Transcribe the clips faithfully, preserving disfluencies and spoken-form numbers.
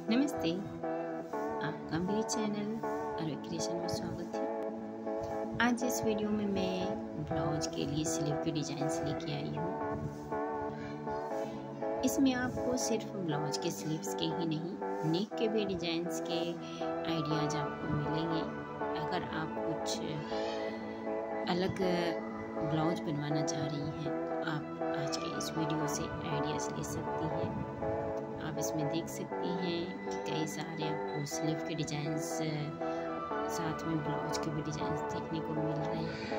नमस्ते, आपका मेरे चैनल आरोही क्रिएशन में स्वागत है। आज इस वीडियो में मैं ब्लाउज के लिए स्लीव के डिजाइन्स लेके आई हूँ। इसमें आपको सिर्फ ब्लाउज के स्लीव्स के ही नहीं, नेक के भी डिजाइन्स के आइडियाज आपको मिलेंगे। अगर आप कुछ अलग ब्लाउज बनवाना चाह रही हैं तो आप आज के इस वीडियो से आइडियाज़ ले सकती हैं। आप इसमें देख सकती हैं कि कई सारे आपको स्लीव के डिजाइन्स साथ में ब्लाउज के भी डिजाइन्स देखने को मिल रहे हैं।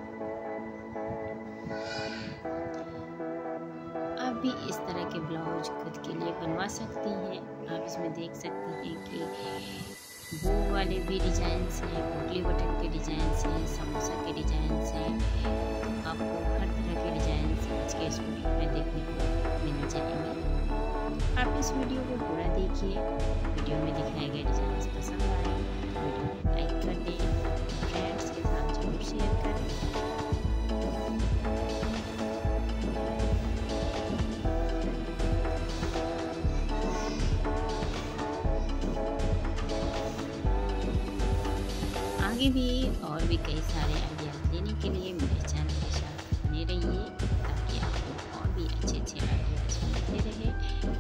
आप भी इस तरह के ब्लाउज खुद के लिए बनवा सकती हैं। आप इसमें देख सकती हैं कि बो वाले भी डिजाइन्स हैं, पोटली बटन के डिजाइन्स हैं, समोसा के डिजाइन्स हैं। आपको हर तरह के डिजाइन्स आज के इस वीडियो में देखने को मिल जाएंगे। आप इस वीडियो को पूरा देखिए। वीडियो में दिखाए गए डिजाइन्स पसंद आए तो वीडियो को लाइक कर दें, फ्रेंड्स के साथ जरूर शेयर करें। आगे भी और भी कई सारे आइडियाज लेने के लिए मेरे चैनल के साथ बने रहिए, ताकि आपको और भी अच्छे अच्छे आइडियाज मिलते रहे।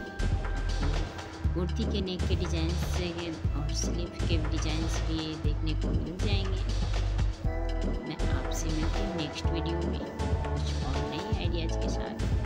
कुर्ती के नेक के डिजाइन्स और स्लीव के डिजाइन्स भी देखने को मिल जाएंगे। मैं आपसे मिलती हूँ नेक्स्ट वीडियो में कुछ और नए आइडियाज़ के साथ।